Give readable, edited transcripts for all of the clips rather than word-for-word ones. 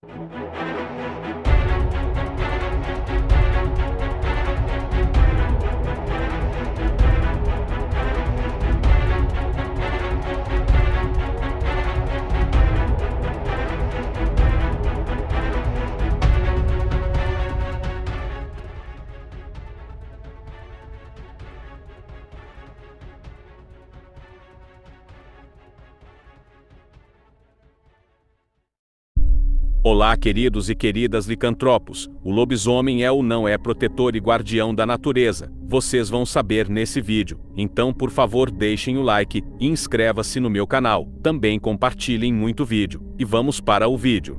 Olá, queridos e queridas licantropos. O lobisomem é ou não é protetor e guardião da natureza? Vocês vão saber nesse vídeo. Então, por favor, deixem o like e inscreva-se no meu canal. Também compartilhem muito o vídeo. E vamos para o vídeo.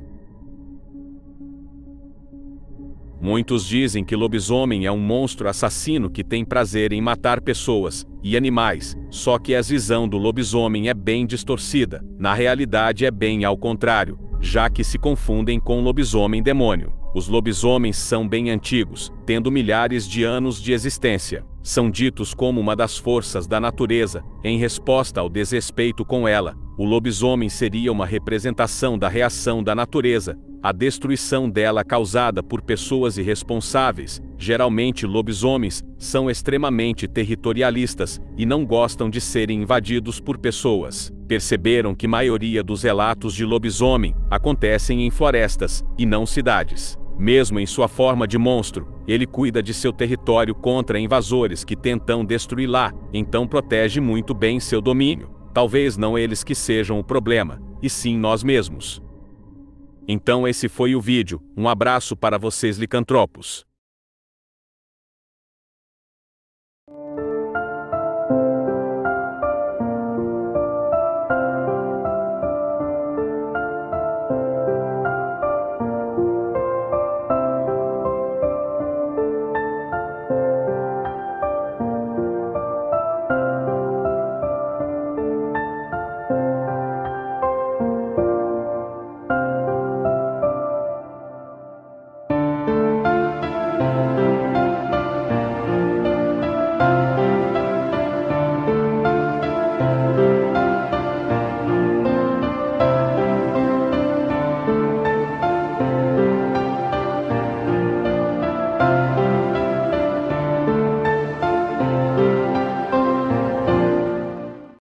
Muitos dizem que lobisomem é um monstro assassino que tem prazer em matar pessoas e animais, só que a visão do lobisomem é bem distorcida. Na realidade é bem ao contrário, já que se confundem com lobisomem demônio. Os lobisomens são bem antigos, tendo milhares de anos de existência. São ditos como uma das forças da natureza, em resposta ao desrespeito com ela. O lobisomem seria uma representação da reação da natureza, a destruição dela causada por pessoas irresponsáveis. Geralmente lobisomens são extremamente territorialistas e não gostam de serem invadidos por pessoas. Perceberam que a maioria dos relatos de lobisomem acontecem em florestas e não cidades. Mesmo em sua forma de monstro, ele cuida de seu território contra invasores que tentam destruí-la, então protege muito bem seu domínio. Talvez não eles que sejam o problema, e sim nós mesmos. Então esse foi o vídeo. Um abraço para vocês licantropos.